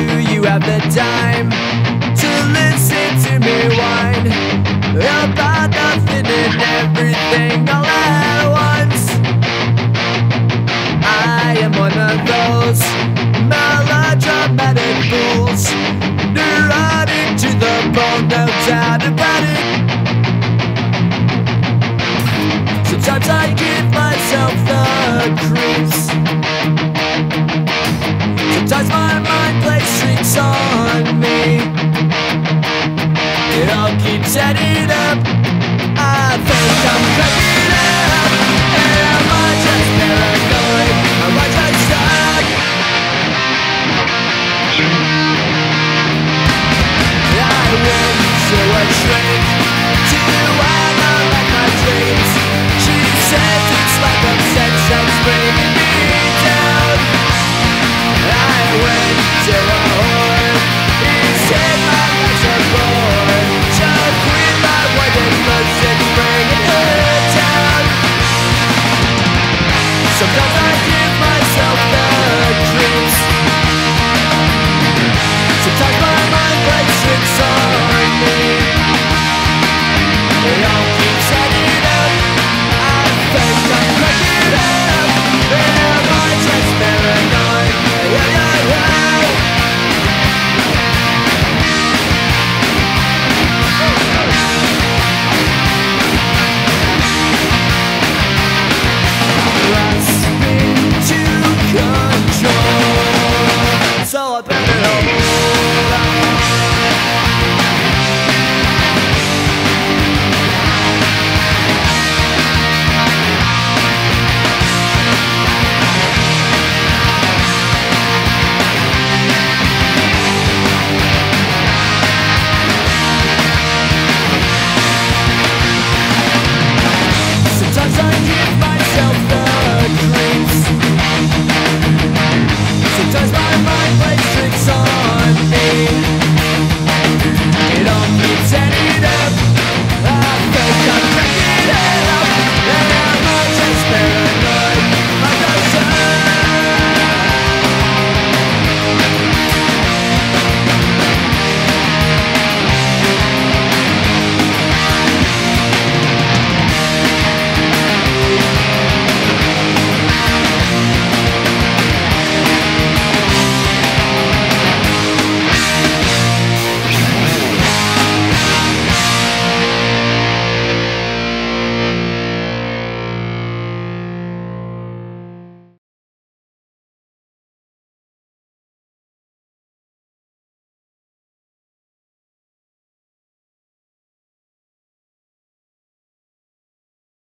you have the time to listen to me whine about nothing and everything all at once? I am one of those melodramatic fools, neurotic to the bone, no doubt about it. Sometimes I give myself the creeps. Sometimes my mind plays tricks on me. It all keeps adding up. I think I'm cracking up. Am I just paranoid? Am I just stuck? I went to a shrink to analyze my dreams. She said it's like obsession's bringing me down. I went to a whore. He said my life's a bore. Choke with my wife and emotions bringing her down. Sometimes I give myself the creeps. Sometimes my mind plays tricks on me. It all keeps adding up. I think I'm cracking up. Am I just paranoid? Yeah, yeah, yeah. Grasping to control, so I better hold on. Sometimes I give myself the creeps. Sometimes my mind